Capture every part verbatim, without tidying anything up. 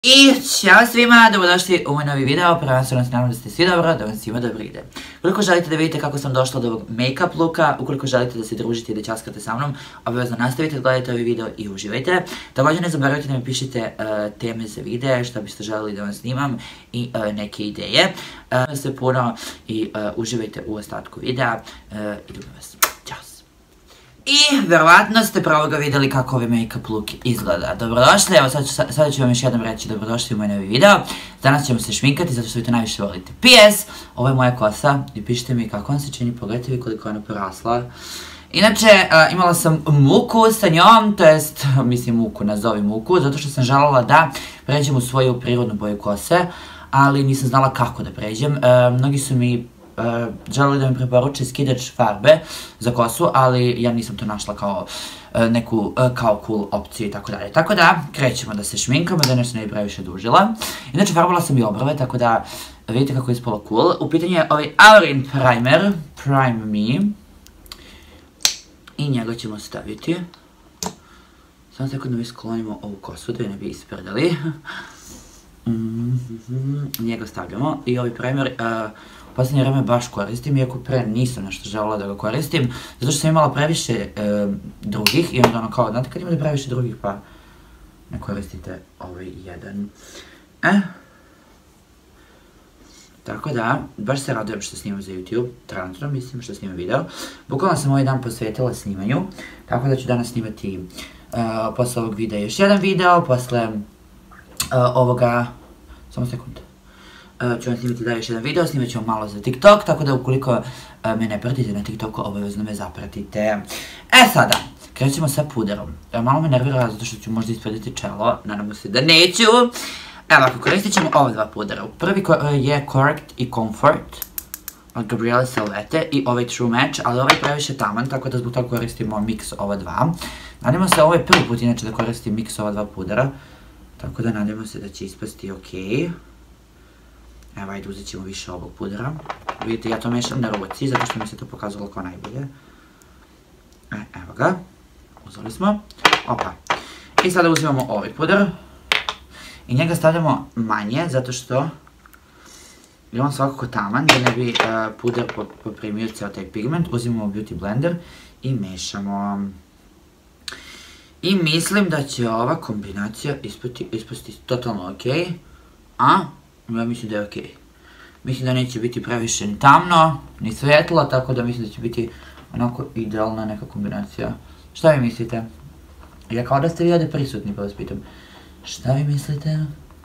I ćao svima, dobrodošli u moj novi video, prvenstveno se nadam da ste svi dobro, da vam svima dobro ide. Ukoliko želite da vidite kako sam došla do ovog make-up looka, ukoliko želite da se družite i da ćaskate sa mnom, obavezno nastavite da gledate ovaj video i uživajte. Također ne zaboravite da mi pišite uh, teme za videe, što biste želeli da vam snimam i uh, neke ideje. Uh, sve puno i uh, uživajte u ostatku videa uh, i ljubim vas. Ćao! I verovatno ste prvo ga vidjeli kako ovaj make-up look izgleda. Dobrodošli, evo sad ću, sada ću vam još jednom reći dobrodošli u moj novi video. Danas ćemo se šminkati zato što vi to najviše volite. P S. Ovo je moja kosa i pišite mi kako vam se čini, pogledajte vi koliko je ona porasla. Inače, uh, imala sam muku sa njom, to jest, mislim muku, nazovi muku, zato što sam željela da pređem u svoju prirodnu boju kose, ali nisam znala kako da pređem. Uh, mnogi su mi Uh, želeli da mi preporuče skidač farbe za kosu, ali ja nisam to našla kao uh, neku uh, kao cool opciju i tako dalje. Tako da, krećemo da se šminkamo, da nešto ne bi previše dužila. Inače, farbala sam i obrve, tako da vidite kako je ispalo cool. U pitanju je ovaj Aurin primer, Prime Me. I njega ćemo staviti. Samo tako da mi sklonimo ovu kosu, da je ne bi ispredali. Mm-hmm. Njega stavljamo i ovaj primer uh, u posljednje vreme baš koristim, iako pre nisam nešto željela da ga koristim, zato što sam imala previše e, drugih i onda ono kao, znate kad imate previše drugih pa ne koristite ovaj jedan. E? Tako da, baš se radujem što snimam za YouTube, trenutno mislim što snimam video. Bukvalno sam ovaj dan posvetila snimanju, tako da ću danas snimati uh, posle ovog videa još jedan video, posle uh, ovoga, samo sekund. Uh, ću vam snimiti da još jedan video, snimat ćemo malo za TikTok, tako da ukoliko uh, me ne pratite na TikToku, obavezno me zapratite. E sada, krećemo sa puderom. Uh, malo me nervira zato što ću možda isprediti čelo, nadamo se da neću. Evo, ako koristit ćemo ova dva pudera. Prvi uh, je Correct i Comfort od Gabriele Silvete i ovaj True Match, ali ovaj previše taman, tako da zbog toga koristimo mix ova dva. Nadamo se, ovo je prvi put inače da koristim mix ova dva pudera, tako da nadamo se da će ispasti okej. Evo, ajde, uzet ćemo više ovog pudera. Vidite, ja to mešam na ruci, zato što mi se to pokazalo kao najbolje. E, evo ga. Uzeli smo. Opa. I sada uzimamo ovaj puder. I njega stavljamo manje, zato što je on svakako taman, da ne bi uh, puder poprimio ceo taj pigment. Uzimamo Beauty Blender i mešamo. I mislim da će ova kombinacija ispasti, ispasti totalno okej. A? Ja mislim da je okej. Mislim da neće biti previše ni tamno, ni svetlo, tako da mislim da će biti onako idealna neka kombinacija. Šta vi mislite? Ja kao da ste vi ovdje prisutni, pa vas pitam. Šta vi mislite?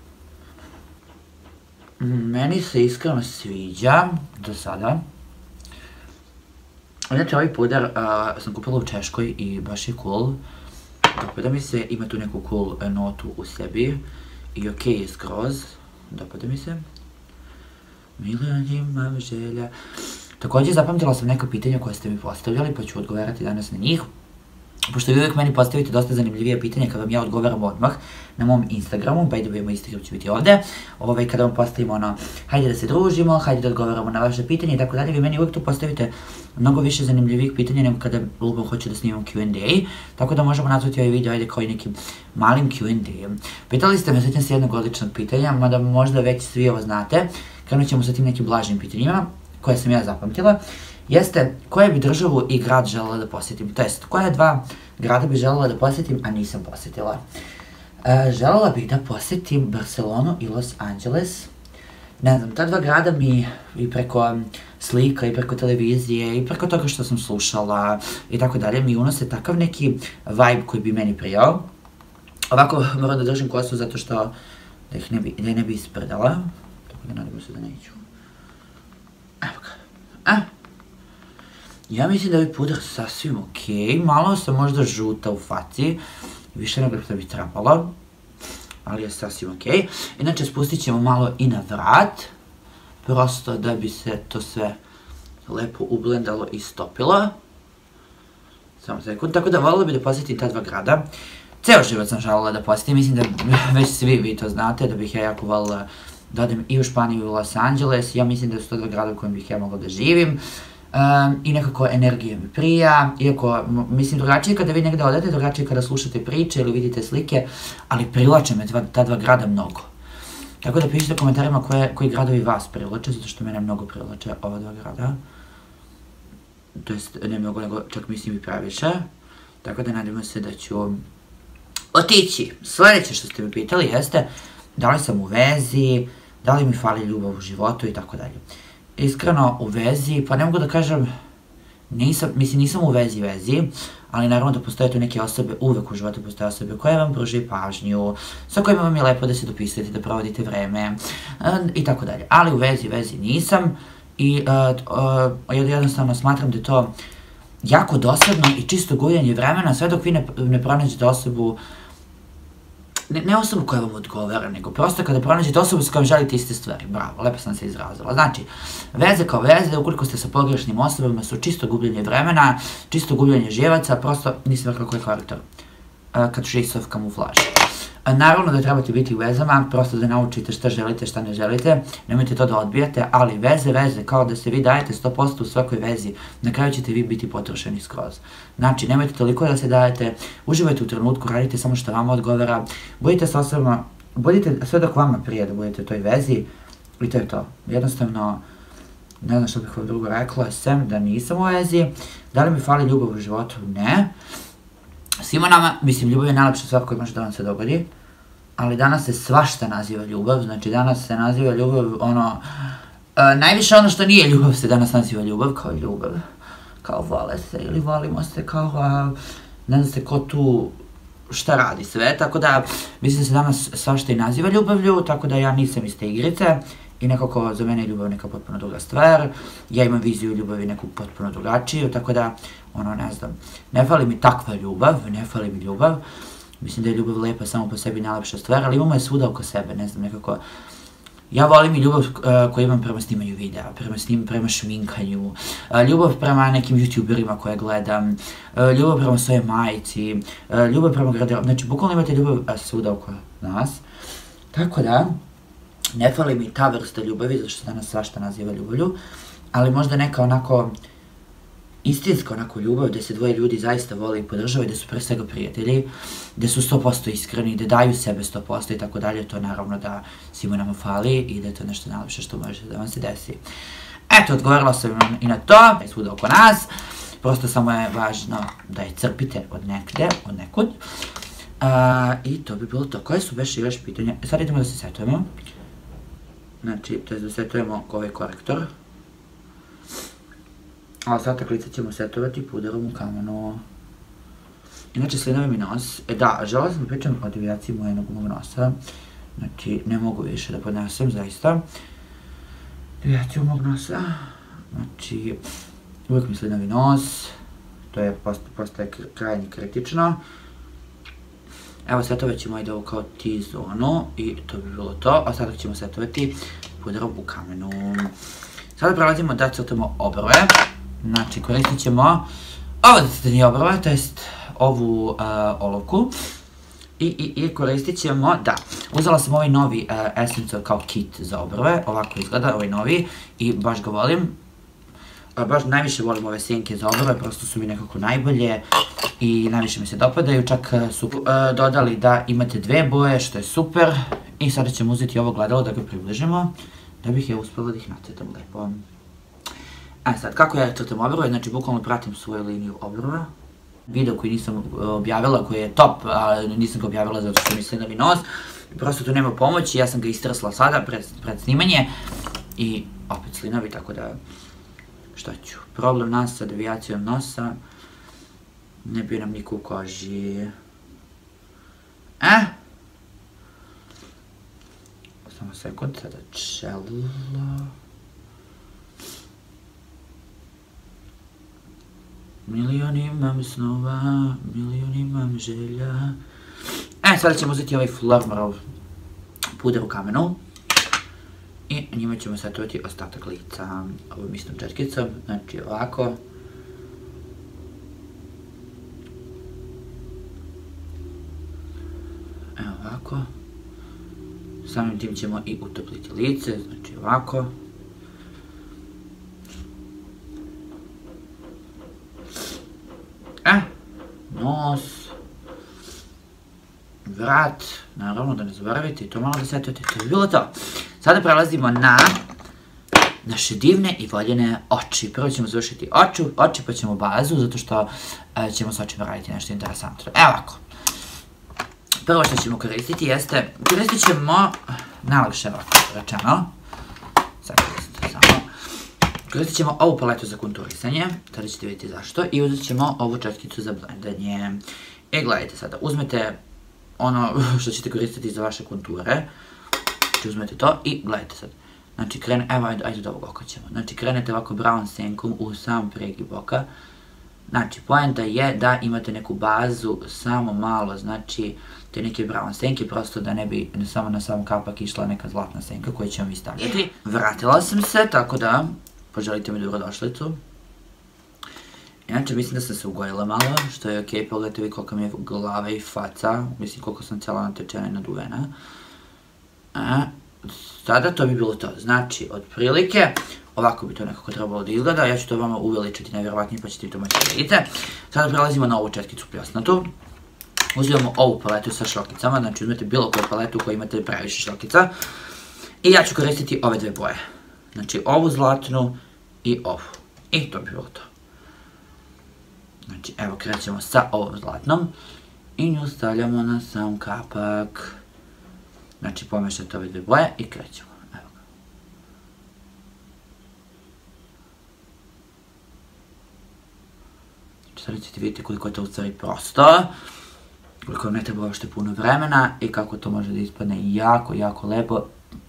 Meni se iskreno sviđa, do sada. Znači, ovaj puder uh, sam kupila u Češkoj i baš je cool. Dopada mi se, ima tu neku cool notu u sebi. I okej je skroz. Dopada mi se. Milion imam želja. Također zapamtila sam neka pitanja koje ste mi postavljali, pa ću odgovarati danas na njih. Pošto vi uvijek meni postavite dosta zanimljivije pitanja kada vam ja odgovaram odmah na mom Instagramu, by the way, moj Instagram će biti ovdje. Ovaj, kada vam postavimo ono, hajde da se družimo, hajde da odgovaramo na vaše pitanje i tako dalje, vi meni uvijek tu postavite mnogo više zanimljivih pitanja nego kada ljubom hoće da snimam Q and A, tako da možemo nazvati ovaj video, ajde, kao i nekim malim Q and A. Pitali ste me, sjećam se jednog odličnog pitanja, mada možda već svi ovo znate, krenut ćemo sa tim nekim blažnim pitanjima, koje sam ja zapamtila. Jeste, koje bi državu i grad želela da posjetim, to jest, koje dva grada bi želela da posjetim, a nisam posjetila. E, želela bih da posjetim Barcelonu i Los Angeles. Ne znam, ta dva grada mi i preko slika, i preko televizije, i preko toga što sam slušala, i tako dalje, mi unose takav neki vibe koji bi meni prijao. Ovako moram da držim kosu zato što da ih ne bi, da ne bi ispredala, tako da nadamo se da neću. Evo ga. A? Ja mislim da je puder sasvim okej, malo sam možda žuta u faci, više nego što bi trebalo, ali je sasvim okej. Inače spustit ćemo malo i na vrat, prosto da bi se to sve lepo ublendalo i stopilo. Samo sekund, tako da voljela bi da posjetim ta dva grada. Ceo život sam željela da posjetim, mislim da već svi vi to znate, da bih ja jako voljela da odem i u Španiju i u Los Angeles. Ja mislim da su to dva grada u kojem bih ja mogla da živim. i nekako energija mi prija, iako, mislim, drugačije kada vi negde odete, drugačije kada slušate priče ili vidite slike, ali privlače me ta dva grada mnogo. Tako da pišite u komentarima koji gradovi vas privlače, zato što mene mnogo privlače ova dva grada. To jest, ne mnogo, nego čak mislim i previše. Tako da nadamo se da ću otići. Sljedeće što ste mi pitali jeste da li sam u vezi, da li mi fali ljubav u životu i tako dalje. Iskreno u vezi, pa ne mogu da kažem, nisam, mislim nisam u vezi vezi, ali naravno da postoje tu neke osobe, uvek u životu postoje osobe koje vam pruži pažnju, sa kojima vam je lepo da se dopisujete, da provodite vreme i tako dalje. Ali u vezi vezi nisam i jednostavno smatram da je to jako dosadno i čisto gubljenje vremena sve dok vi ne pronađete osobu, ne osobu koja vam odgovara, nego prosto kada pronađete osobu s kojom želite iste stvari. Bravo, lepo sam se izrazila. Znači, veze kao veze, ukoliko ste sa pogrešnim osobama, su čisto gubljenje vremena, čisto gubljenje živaca, prosto nisam rekla koji je karakter. Kačisov kamuflaž. Naravno da trebate biti u vezama, prosto da naučite šta želite, šta ne želite, nemojte to da odbijate, ali veze, veze, kao da se vi dajete sto posto u svakoj vezi, na kraju ćete vi biti potrošeni skroz. Znači, nemojte toliko da se dajete, uživajte u trenutku, radite samo što vama odgovara, budite sa osobama, budite sve dok vama prije da budete u toj vezi i to je to. Jednostavno, ne znam što bih vam drugo rekla, sem da nisam u vezi, da li mi fali ljubav u životu? Ne. Svima nama, mislim, ljubav je najlepša stvar koja može da vam se dogodi, ali danas se svašta naziva ljubav, znači danas se naziva ljubav, ono, najviše ono što nije ljubav se danas naziva ljubav, kao ljubav, kao vole se ili volimo se, kao, ne znam se ko tu šta radi sve, tako da, mislim da se danas svašta i naziva ljubavlju, tako da ja nisam iz te igrice i nekako za mene je ljubav neka potpuno druga stvar, ja imam viziju ljubavi neku potpuno drugačiju, tako da, ono, ne znam, ne fali mi takva ljubav, ne fali mi ljubav, mislim da je ljubav lepa samo po sebi najlepša stvar, ali imamo je svuda oko sebe, ne znam, nekako, ja volim i ljubav koju imam prema snimanju videa, prema snim, prema šminkanju, ljubav prema nekim youtuberima koje gledam, ljubav prema svojoj majici, ljubav prema graderu, znači, bukvalno imate ljubav svuda oko nas, tako da, ne fali mi ta vrsta ljubavi, zato što se danas svašta naziva ljubavlju, ali možda neka onako istinska onako ljubav, gde se dvoje ljudi zaista vole i podržavaju, gde su pre svega prijatelji, gde su sto posto iskreni, gde daju sebe sto posto i tako dalje, to naravno da svima nama fali i da je to nešto najlepše što može da vam se desi. Eto, odgovorila sam i na to, je svuda oko nas, prosto samo je važno da je crpite od nekde, od nekud. I to bi bilo to. Koje su beše još pitanja? Sad idemo da se setujemo. Znači, to je da setujemo ovaj korektor. A ostatak lica ćemo setovati puderom u kamenu. Inače, slinovi mi nos. E da, žela sam da pričam o devijaciji mojenog mog nosa. Znači, ne mogu više da podnesem, zaista. Devijaciju mog nosa. Znači, uvijek mi slinovi nos. To je postaje krajnje kritično. Evo, setovat ćemo i ovo kao T-zonu i to bi bilo to. A sada ćemo setovati puderom u kamenu. Sada prelazimo da crtamo obrve. Znači, koristit ćemo ovo za crtanje obrve, to jest ovu olovku. I koristit ćemo, da, uzela sam ovaj novi Essence kao kit za obrve, ovako izgleda, ovaj novi, i baš ga volim. Baš najviše volim ove senke za obrve, prosto su mi nekako najbolje i najviše mi se dopadaju, čak su dodali da imate dve boje, što je super. I sada ćemo uzeti ovo gledalo da ga približimo, da bih ja uspela da ih nacrtam lepo. E sad, kako ja crtam obrve, znači bukvalno pratim svoju liniju obrva. Video koji nisam objavila, koji je top, nisam ga objavila zato što mi slinovi nos, prosto tu nema pomoći, ja sam ga istresla sada pred snimanje i opet slinovi, tako da šta ću, problem nas sa devijacijom nosa, ne bi nam niko u koži. E? Samo sekund, sada čelo. Milion imam snova, milion imam želja. E, sada ćemo uzeti ovaj Flormarov puder u kamenu. I njima ćemo setovati ostatak lica ovom istom četkicom, znači ovako. Evo ovako. Samim tim ćemo i utopliti lice, znači ovako. nos, vrat, naravno da ne zaboravite i to malo da setujete, to je bilo to. Sada prelazimo na naše divne i voljene oči. Prvo ćemo završiti oču, oči pa ćemo bazu, zato što ćemo s očima raditi nešto interesantno. Evo ovako. Prvo što ćemo koristiti jeste, koristit ćemo, najlakše ovako rečeno, sad koristite samo, koristit ćemo ovu paletu za konturisanje, tada ćete vidjeti zašto, i uzet ćemo ovu četkicu za blendanje. E, gledajte sada, uzmete ono što ćete koristiti za vaše konture, znači uzmete to i gledajte sad. Znači, krene, evo, ajde da ovog oka ćemo. Znači, krenete ovako brown senkom u sam pregib oka. Znači, poenta je da imate neku bazu, samo malo, znači, te neke brown senke, prosto da ne bi samo na sam kapak išla neka zlatna senka koju ćemo vi stavljati. Vratila sam se, tako da, poželite mi dobrodošlicu. Inače, mislim da sam se ugojila malo, što je okej, pogledajte vi koliko mi je glava i faca, mislim koliko sam cijela natečena i naduvena. Sada to bi bilo to, znači, otprilike, ovako bi to nekako trebalo da izgleda, ja ću to vama uveličiti najvjerovatnije pa ćete i to moći da vidite. Sada prelazimo na ovu četkicu pljosnatu. Uzimamo ovu paletu sa šljokicama, znači uzmete bilo koju paletu koju imate previše šljokica. I ja ću koristiti ove dve boje. Znači ovu zlatnu i ovu. I to bi bilo to. Znači evo krećemo sa ovom zlatnom. I nju stavljamo na sam kapak. Znači pomešate ove dve boje i krećemo. Evo ga. Sada ćete vidjeti koliko je to u stvari prosto. Koliko vam ne treba uopšte puno vremena i kako to može da ispadne jako, jako lepo.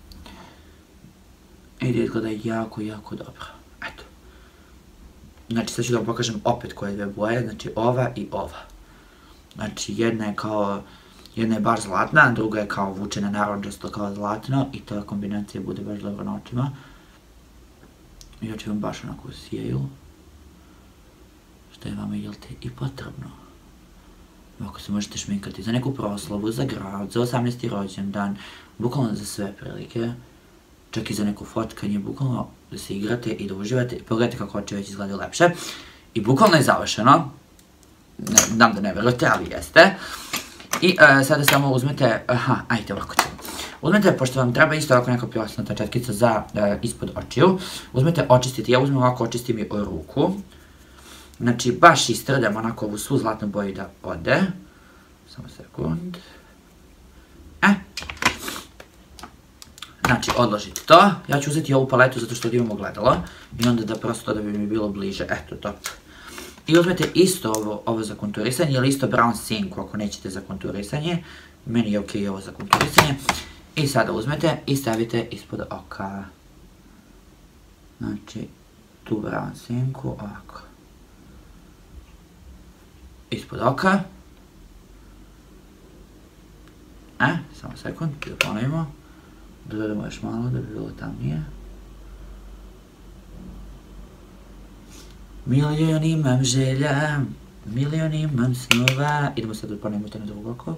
I da izgleda jako, jako dobro. Eto. Znači sad ću da vam pokažem opet koje dve boje, znači ova i ova. Znači jedna je kao, jedna je baš zlatna, druga je kao vučena narančasto kao zlatno i ta kombinacija bude baš dobro na očima. I oči vam baš onako sijaju. Što je vama, jel te, i potrebno. Ovako se možete šminkati za neku proslavu, za grad, za osamnaesti rođendan, bukvalno za sve prilike. Čak i za neko fotkanje, bukvalno da se igrate i da uživate. Pogledajte kako oči već izgledaju lepše. I bukvalno je završeno. Znam da ne verujete, ali jeste. I sada samo uzmete, aha, ajde ovako ćemo. Uzmete, pošto vam treba isto ovako neka pljosnata četkica za ispod očiju, uzmete očistiti, ja uzmem ovako očistim i ruku. Znači, baš istrdam onako ovu svu zlatnu boju da ode. Samo sekund. E. Znači, odložite to. Ja ću uzeti ovu paletu zato što imamo gledalo. I onda da prosto da bi mi bilo bliže. Eto, top. I uzmete isto ovo, ovo za konturisanje ili isto brown senku ako nećete za konturisanje. Meni je okej ovo za konturisanje. I sada uzmete i stavite ispod oka. Znači, tu brown senku, ovako. Ispod oka. E, samo sekund, da ponovimo. Da dodamo još malo da bi bilo tamnije. Milion imam želja, milion imam snova. Idemo sad da ponovimo to na drugo oko.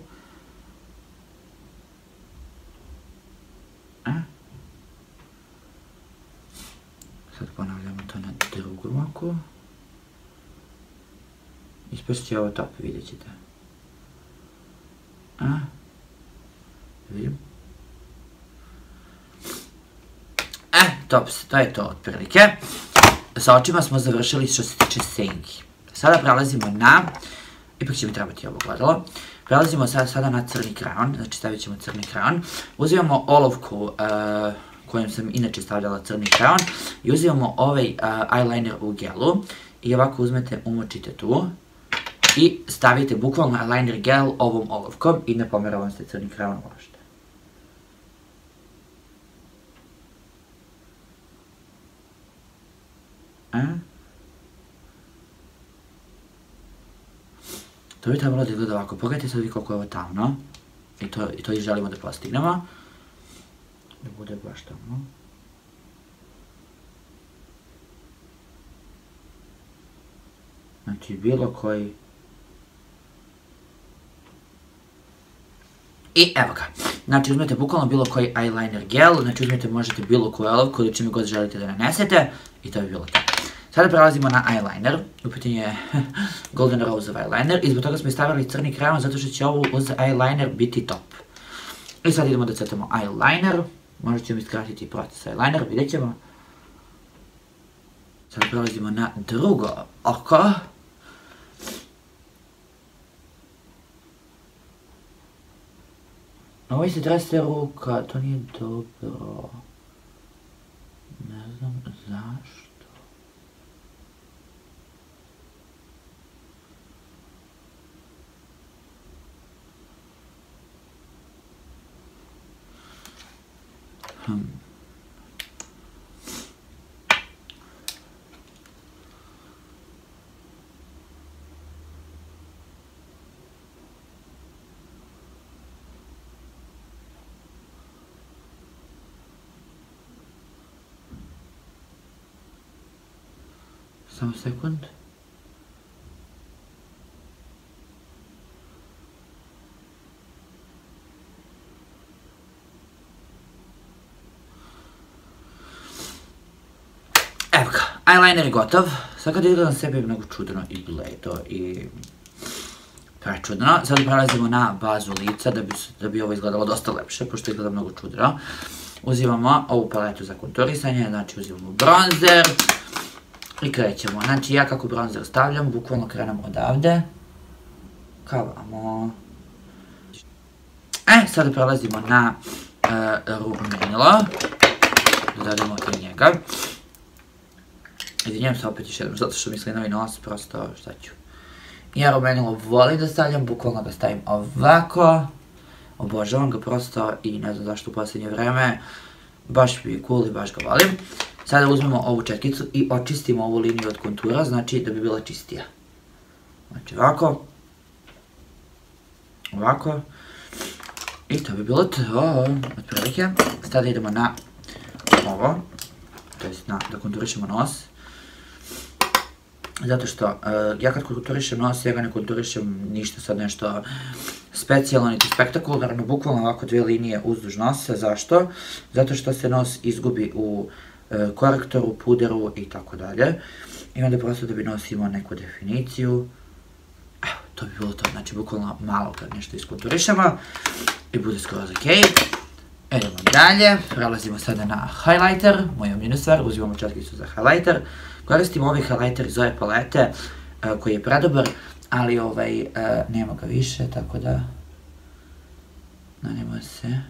E. Sad ponavljamo to na drugom oku. Ispast će ovo top, vidjet ćete. A? Vidim. E, top, to je to otprilike. Sa očima smo završili što se tiče senki. Sada prelazimo na, ipak će mi trebati ovo gledalo, prelazimo sada na crni krajon, znači stavit ćemo crni krajon. Uzimamo olovku kojom sam inače stavljala crni krajon i uzimamo ovaj eyeliner u gelu i ovako uzmete, umočite tu. I stavite bukvalno eyeliner gel ovom olovkom i ne pomeravam se crni krajon uopšte. E? To bi trebalo da izgleda ovako. Pogledajte sad vi koliko je ovo tamno. I to i želimo da postignemo. Da bude baš tamno. Znači bilo koji... I evo ga. Znači uzmete bukvalno bilo koji eyeliner gel, znači uzmete možete bilo koju olovku ili čime god želite da nanesete i to bi bilo to. Sada prelazimo na eyeliner, u pitanju je Golden Rose eyeliner i zbog toga smo stavili crni kreyon zato što će ovo uz eyeliner biti top. I sad idemo da crtamo eyeliner, možda ćemo iskratiti proces eyeliner, vidjet ćemo. Sada prelazimo na drugo oko. Ovo se trese ruka, to nije dobro. Ne znam zašto. Hmm. Samo sekund. Evo ga, eyeliner je gotov. Sad kad izgledam sebe mnogo čudno i bledo i prečudno. Sad prelazimo na bazu lica da bi ovo izgledalo dosta lepše, pošto izgleda mnogo čudno. Uzimamo ovu paletu za konturisanje, znači uzimamo bronzer. I krećemo. Znači ja kako bronzer stavljam, bukvalno krenem odavde. Kavamo. E, sada prelazimo na rumenilo. Dodadimo i njega. Izvinjam se opet još jednom, zato što mislim novi nos, prosto šta ću. Ja rumenilo volim da stavljam, bukvalno ga stavim ovako. Obožavam ga prosto i ne znam zašto u posljednje vreme. Baš mi je cool i baš ga volim. Sada uzmemo ovu četkicu i očistimo ovu liniju od kontura, znači da bi bila čistija. Znači ovako. Ovako. I to bi bilo to. Otprilike. Sada idemo na ovo. To jest da konturišemo nos. Zato što ja kad konturišem nos, ja ga ne konturišem ništa sad nešto specijalno niti spektakularno, bukvalno ovako dve linije uzduž nosa. Zašto? Zato što se nos izgubi u korektoru, puderu i tako dalje. I onda prosto da bi nos imao neku definiciju. Evo, to bi bilo to. Znači, bukvalno malo kad nešto iskonturišemo i bude skroz ok. Idemo dalje. Prelazimo sada na highlighter. Moja omiljena stvar. Uzimamo četkicu za highlighter. Koristimo ovaj highlighter iz ove palete koji je predobar, ali ovaj nema ga više, tako da nadamo se.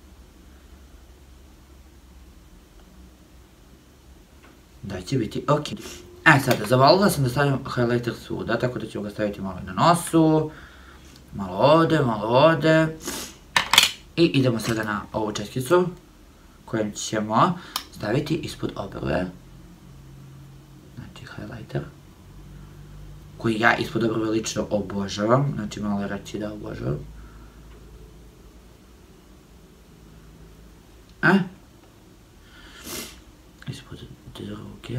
Da će biti ok. E sada, zavolila sam da stavim highlighter svuda, tako da ću ga staviti malo na nosu. Malo ovde, malo ovde. I idemo sada na ovu četkicu kojom ćemo staviti ispod obrve. Znači highlighter. Koji ja ispod obrve lično obožavam. Znači malo reći da obožavam. E? Ispod druge.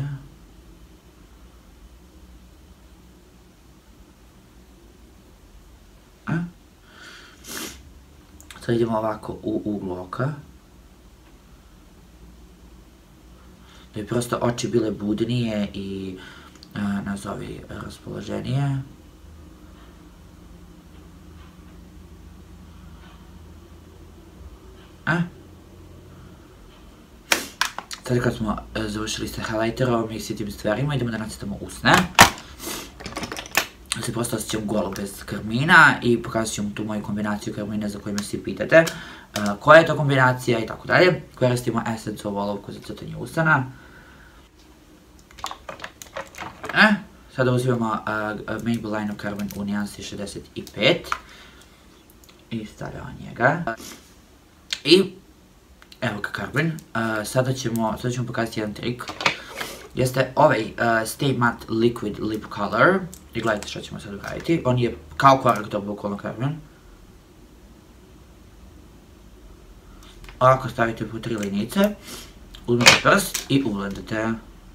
E? Sad idemo ovako u uglu oka. Da bi prosto oči bile budnije i nazovi raspoloženije. E? Sada kad smo završili sa highlighterom i svi tim stvarima, idemo da nacrtamo usne. Se prosto osjećam golo bez karmina i pokazat ću vam tu moju kombinaciju karmina za koju me svi pitate. Koja je to kombinacija i tako dalje. Koristimo Essence olovku za crtanje usana. E, sada uzimamo Maybelline Carmen u nijansi šezdeset pet. I stavljamo njega. I evo ga Carmen. Sada ćemo pokazati jedan trik. Jeste ovaj Stay Matte Liquid Lip Color. I gledajte što ćemo sad uraditi. On je kao korektor bukvalno Carmen. Ovako stavite po tri linijice. Uzmete prst i ublendate.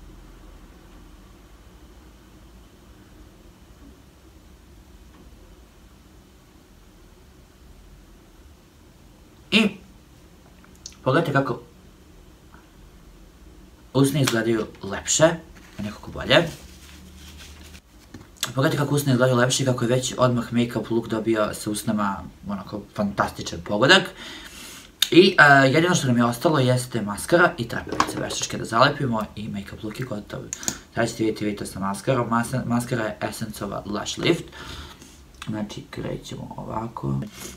I pogledajte kako usne izgledaju lepše. nekako bolje. Pogledajte kako usne izgledaju lepši, kako je već odmah make-up look dobio sa usnama onako fantastičan pogodak. I jedino što nam je ostalo jeste maskara i trepavice veštačke da zalepimo i make-up look je gotov. Sada ćete vidjeti vidite sa maskarom. Maskara je Essenceova Lash Lift. Znači krećemo ovako.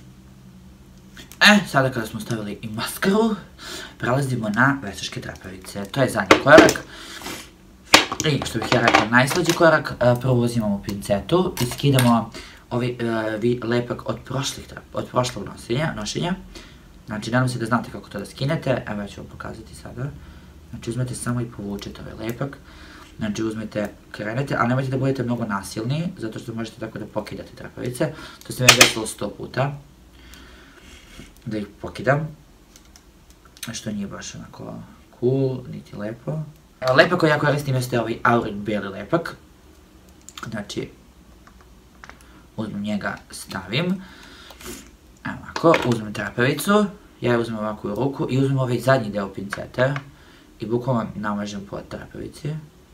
E, sada kada smo stavili i maskaru, prelazimo na veštačke trepavice. To je zadnji korak. I što bih ja rekao, najslađi korak, prvo uzimamo pincetu i skidamo ovaj lepak od prošlog nošenja. Znači, nadam se da znate kako to da skinete, evo ja ću vam pokazati sada. Znači, uzmete samo i povučete ovaj lepak. Znači, uzmete, krenete, ali nemojte da budete mnogo nasilni, zato što možete tako da pokidate trepavice. To se meni desilo sto puta. Da ih pokidam. Što nije baš onako cool, niti lepo. Lepak koji ja koristim jeste ovaj Aurin bijeli lepak. Znači, uzmem njega, stavim. Evo ovako, uzmem trepavicu, ja je uzmem ovako u ruku i uzmem ovaj zadnji deo pincete i bukvalno namažem po trepavici.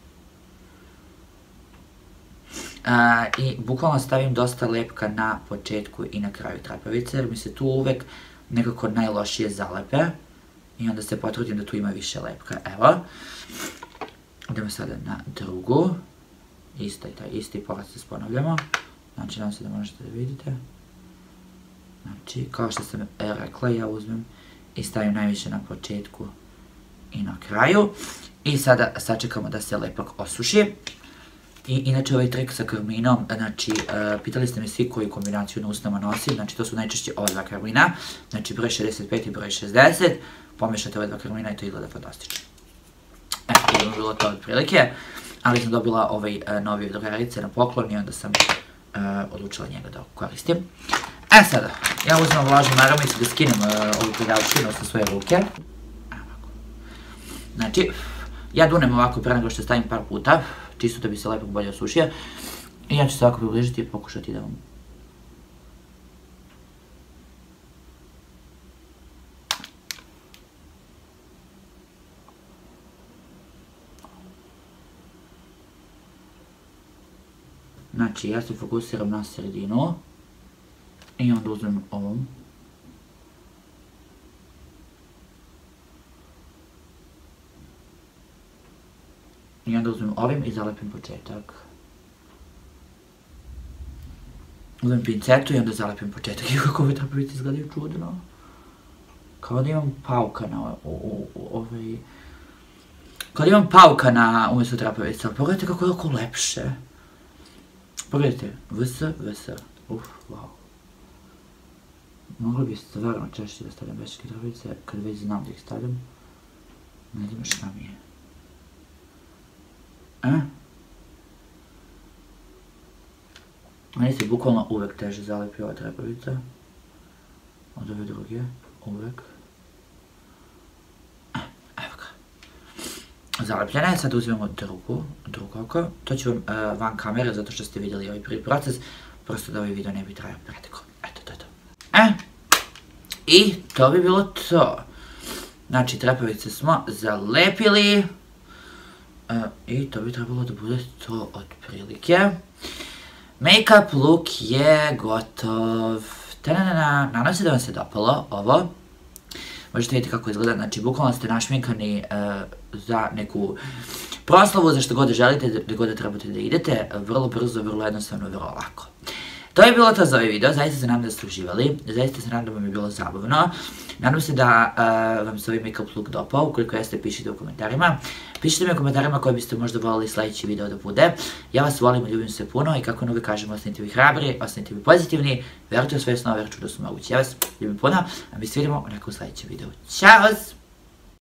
I bukvalno stavim dosta lepka na početku i na kraju trepavice, jer mi se tu uvek nekako najlošije zalepe i onda se potrudim da tu ima više lepka. Evo, idemo sada na drugu, isti proces ponavljamo, znači nadam se da možete da vidite. Znači, kao što sam rekla, ja uzmem i stavim najviše na početku i na kraju. I sada sačekamo da se lepak osuši. I inače ovaj trik sa karminom, znači, pitali ste me svi koju kombinaciju na usnama nosim, znači to su najčešće ova dva karmina, znači broj šezdeset pet i broj šezdeset, pomešate ove dva karmina i to izgleda fantastično. Eto, to je bilo to od prilike, ali sam dobila ovaj novi od drugarice na poklon i onda sam odlučila njega da koristim. E sada, ja uzmem vlažnu naravnicu da skinem ovu predavčinu sa svoje ruke. Znači, ja dunem ovako pre nego što stavim par puta, čisto da bi se lepak bolje osušio. I ja ću se ovako približiti i pokušati da vam... Znači, ja se fokusiram na sredinu. I onda uzmem ovom. I onda uzmem ovim i zalepim početak. Uzmem pincetu i onda zalepim početak. I kako ove trepavice izgledaju čudno. Kao da imam pauka na ovaj... Kao da imam pauka na umjesto trepavica. Pogledajte kako je oko lepše. Pogledajte. Vs, vs. Uf, wow. Mogla bi stvarno češće da stavljam veštačke trepavice, kad već znam da ih stavljam. Ne znam šta mi je. E? Meni se bukvalno uvek teže zalepi ova trepavica. Od ove druge, uvek. E, evo ga. Zalepljena je, sad uzmemo drugu, drugo oko. To ću vam van kamere, zato što ste vidjeli ovaj prvi proces, prosto da ovaj video ne bi trajao preteko. Eto, to je to. E, i to bi bilo to. Znači, trepavice smo zalepili. I to bi trebalo da bude to otprilike. Make-up look je gotov. Ta-na-na-na, nadam se da vam se dopalo ovo. Možete vidjeti kako izgleda, znači bukvalno ste našminkani za neku proslavu, za što god želite, gdje god trebate da idete, vrlo brzo, vrlo jednostavno, vrlo lako. To je bilo to za ovaj video, zaista se nadam da ste uživali, zaista se nadam da vam je bilo zabavno. Nadam se da vam se ovaj make-up look dopao, ukoliko jeste pišite u komentarima. Pišite mi u komentarima koje biste možda volili sljedeći video da bude. Ja vas volim i ljubim se puno i kako uvijek kažem, ostanite vi hrabri, ostanite vi pozitivni, verujte u svoje snove, jer čudo su mogući. Ja vas ljubim puno, a mi se vidimo u nekom sljedećem videu. Ćao!